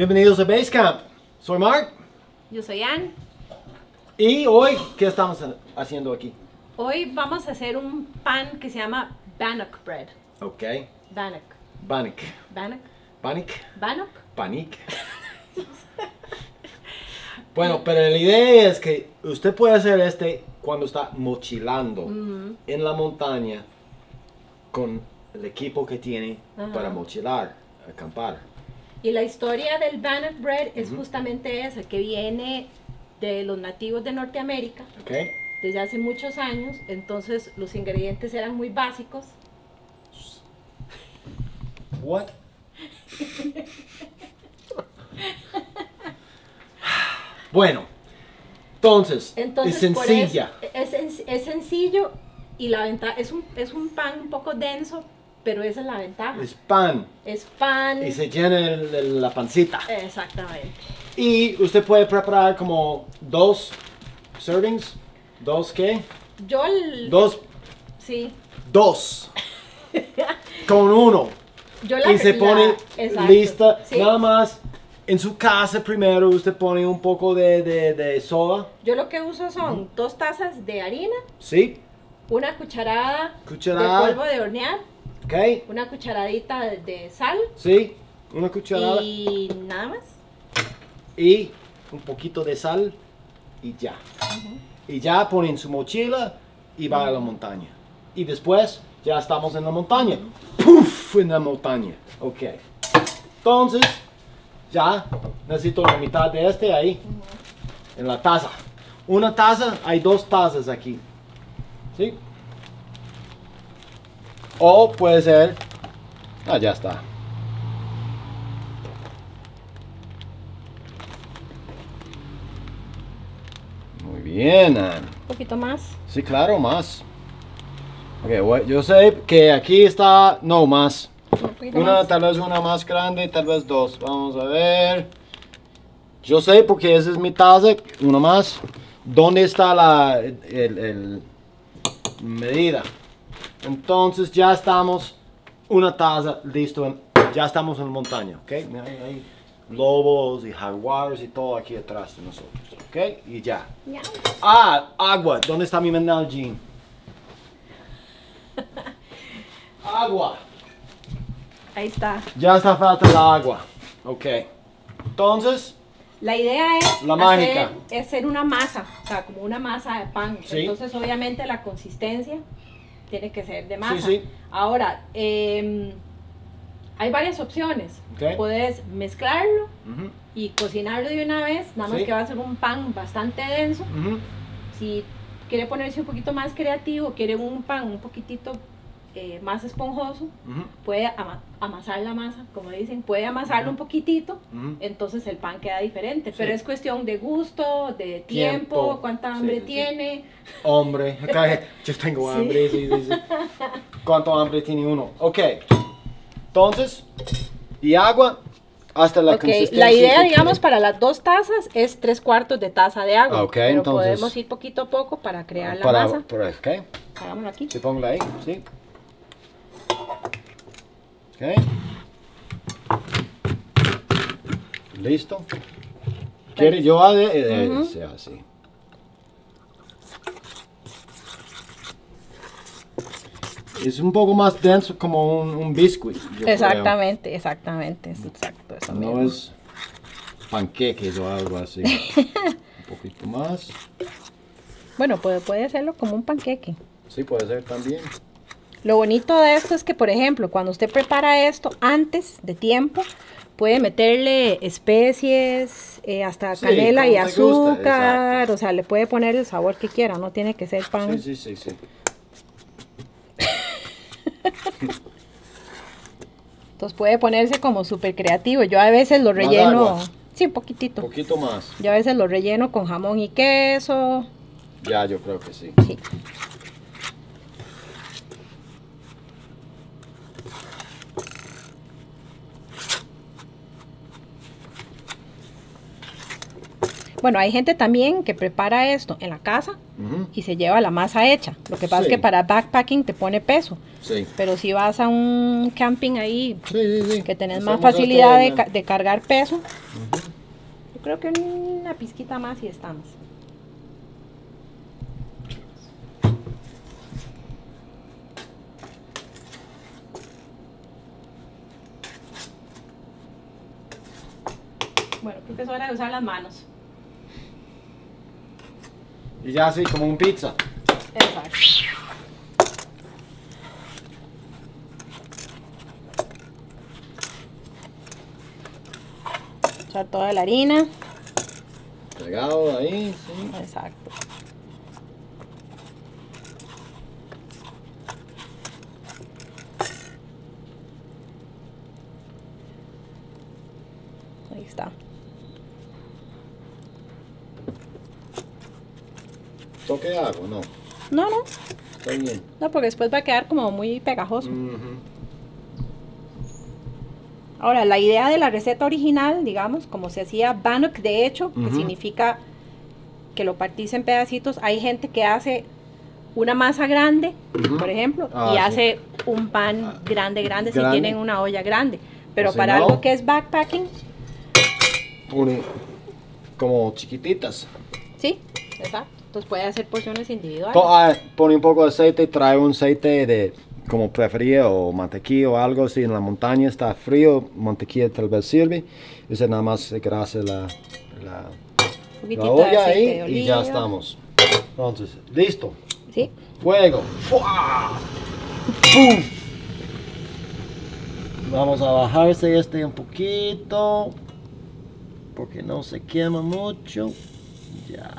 Bienvenidos a Basecamp. Soy Mark. Yo soy Ann. Y hoy, ¿qué estamos haciendo aquí? Hoy vamos a hacer un pan que se llama bannock bread. Ok. Bannock. Bannock. Bannock. Bannock. Bannock. Panic. Bueno, pero la idea es que usted puede hacer este cuando está mochilando en la montaña con el equipo que tiene para mochilar, acampar. Y la historia del bannock bread es justamente esa, que viene de los nativos de Norteamérica Ok. desde hace muchos años. Entonces los ingredientes eran muy básicos. What? Bueno, entonces es por sencilla. eso es sencillo y la ventaja es un pan un poco denso, pero esa es la ventaja. Es pan Es pan. y se llena la pancita. Exactamente. Y usted puede preparar como 2 servings. ¿2 qué? Yo sí. 2 con 1. Y se pone exacto, lista. sí. Nada más en su casa primero usted pone un poco de soda. Yo lo que uso son 2 tazas de harina, Sí. una cucharada Cucharada. de polvo de hornear, Ok. una cucharadita de sal Sí. Una cucharada. y nada más. Y un poquito de sal y ya. Y ya ponen su mochila y va a la montaña. Y después ya estamos en la montaña. ¡Puf! En la montaña. Ok. Entonces, ya necesito la mitad de este ahí. En la taza. Una taza, hay 2 tazas aquí. ¿Sí? O puede ser... Ah, ya está. Muy bien, Ann. Un poquito más. Sí, claro, más. Ok, yo sé que aquí está, no, más. Un poquito Una, más. tal vez una más grande, tal vez 2. Vamos a ver. Yo sé porque esa es mi taza, una más. ¿Dónde está la medida? Entonces ya estamos, una taza, listo, ya estamos en la montaña, ¿ok? Mira, hay lobos y jaguares y todo aquí atrás de nosotros, ¿ok? Y ya. Ya. Ah, agua. ¿Dónde está mi Nalgene? Agua. Ahí está. Ya está falta la agua. Ok. Entonces, La idea es La mágica. hacer una masa, o sea, como una masa de pan. Sí. Entonces, obviamente, la consistencia tiene que ser de masa. Sí, sí. Ahora, hay varias opciones. Ok. Puedes mezclarlo ujú, y cocinarlo de una vez, nada más Sí. que va a ser un pan bastante denso. ujú, Si quiere ponerse un poquito más creativo, quiere un pan un poquitito más esponjoso, ujú, puede amasar la masa, como dicen, puede amasarlo un poquitito, ujú. entonces el pan queda diferente. Sí. Pero es cuestión de gusto, de tiempo, Tiempo. cuánta Sí, hambre sí, sí. tiene. Hombre, acá yo tengo hambre. Sí, sí, sí. ¿Cuánto hambre tiene uno? Ok. Entonces, y agua hasta la Ok, consistencia. la idea, que digamos, quiere. para las 2 tazas es 3/4 de taza de agua. Ah, ok, pero entonces- podemos ir poquito a poco para crear la Para, masa. ok. Hagámoslo aquí. Sí, póngala ahí, sí. Ok. Listo. ¿Quiere yo sea así? Es un poco más denso como un biscuit. yo Exactamente, exactamente, es exacto, eso creo. mismo. No es panqueques o algo así. Un poquito más. Bueno, puede hacerlo como un panqueque. Sí, puede ser también. Lo bonito de esto es que, por ejemplo, cuando usted prepara esto antes de tiempo, puede meterle especies, hasta Sí, canela y como te gusta, azúcar, exacto. o sea, le puede poner el sabor que quiera, no tiene que ser pan. Sí, sí, sí, sí. Entonces puede ponerse como súper creativo. Yo a veces lo ¿Más relleno, agua? sí, un poquitito. Un poquito más. Yo a veces lo relleno con jamón y queso. Ya, yo creo que sí. Sí. Bueno, hay gente también que prepara esto en la casa y se lleva la masa hecha. Lo que pasa es que para backpacking te pone peso. Sí. Pero si vas a un camping ahí, que tenés más Hacemos facilidad este de cargar peso, yo creo que una pizquita más y estamos. Bueno, creo que es hora de usar las manos. Y ya así como un pizza. Exacto. Echar toda la harina. Pegado ahí, sí. Exacto. Ahí está. ¿Toque algo? No. No, no. Está bien. No, porque después va a quedar como muy pegajoso. Ahora, la idea de la receta original, digamos, como se hacía bannock, de hecho, que significa que lo partís en pedacitos. Hay gente que hace una masa grande, por ejemplo, y hace un pan grande, si tienen una olla grande. Pero si para no, algo que es backpacking, pone como chiquititas. sí, exacto. Entonces puede hacer porciones individuales. Pone un poco de aceite, trae un aceite de como prefería o mantequilla o algo así. En la montaña está frío, mantequilla tal vez sirve. Ese nada más grasa la olla ahí y ya estamos. Entonces, listo. Sí. Fuego. ¡Pum! Vamos a bajarse este un poquito porque no se quema mucho. Ya.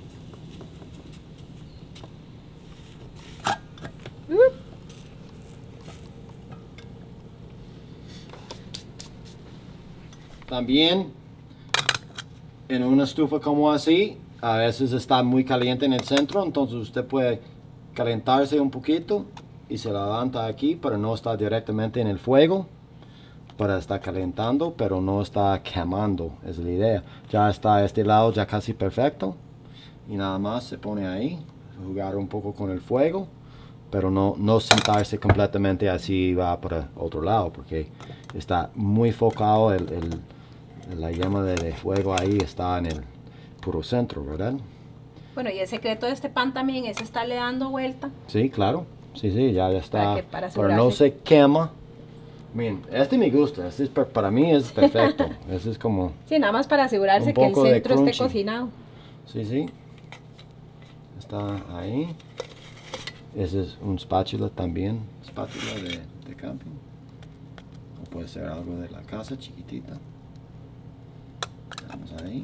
También en una estufa como así, a veces está muy caliente en el centro, entonces usted puede calentarse un poquito y se levanta aquí para no estar directamente en el fuego, para estar calentando, pero no está quemando, es la idea. Ya está este lado ya casi perfecto y nada más se pone ahí, jugar un poco con el fuego, pero no sentarse completamente así va para otro lado, porque está muy focado la llama de fuego ahí está en el puro centro, ¿verdad? Bueno, y el secreto de este pan también es estarle dando vuelta. Sí, claro. Sí, ya está. Para no se quema. Miren, este me gusta. Este para mí es perfecto. Este es como... Sí, nada más para asegurarse que el centro esté cocinado. Sí. Está ahí. Ese es un spátula también. Spátula de camping. O puede ser algo de la casa chiquitita. Vamos ahí.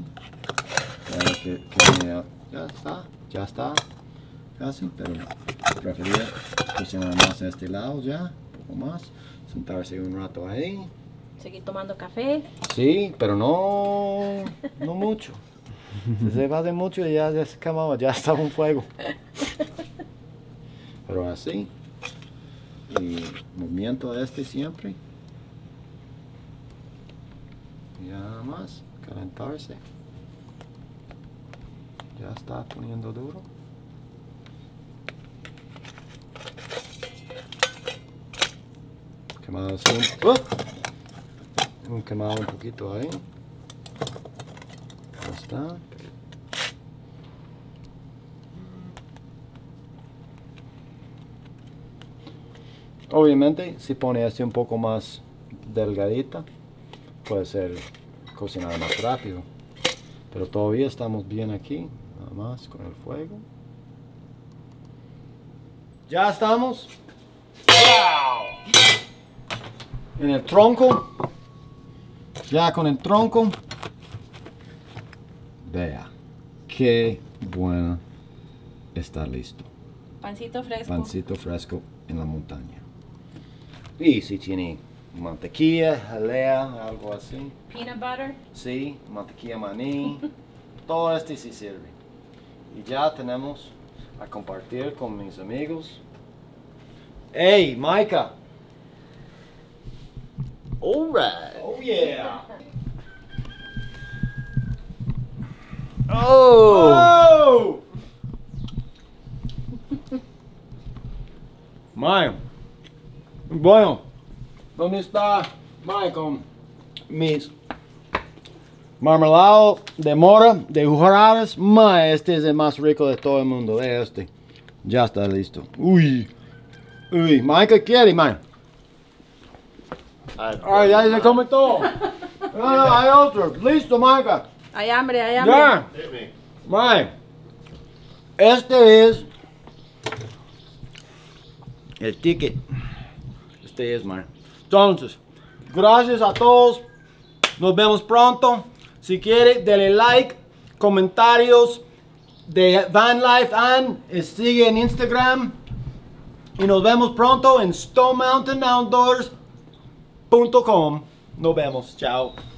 Ya está. Casi, pero prefería cocinar más a este lado ya. Un poco más. Sentarse un rato ahí. Seguir tomando café. Sí, pero no mucho. Si se va de mucho ya se quemaba, ya estaba un fuego. Pero así. Y movimiento siempre. Y nada más, calentarse. Ya está poniendo duro. Quemado así. Un quemado un poquito ahí. Ya está. Obviamente, si pone así un poco más delgadita, puede ser cocinada más rápido. Pero todavía estamos bien aquí, nada más con el fuego. Ya estamos. ¡Wow! En el tronco. Ya con el tronco. Vea, qué bueno está listo. Pancito fresco. Pancito fresco en la montaña. Y si tiene mantequilla, jalea, algo así. Peanut butter. Sí, mantequilla maní. Todo sí sirve. Y ya tenemos a compartir con mis amigos. ¡Hey, Micah! All right. Oh yeah. Oh! Mae. Bueno, ¿dónde está Mae con mis marmelado de mora de Ujaradas? Mae, este es el más rico de todo el mundo. Este. Ya está listo. Uy. Uy, Mae, ¿qué quiere, Mae? Ay, ya se come todo. Ah, hay otro. Listo, Maika. Hay hambre, hay hambre. Ya. Mae. Este es el ticket. Este es, Mae. Entonces, gracias a todos. Nos vemos pronto. Si quiere, denle like, comentarios de Van Life and sigue en Instagram. Y nos vemos pronto en StoneMountainOutdoors.com. Nos vemos. Chao.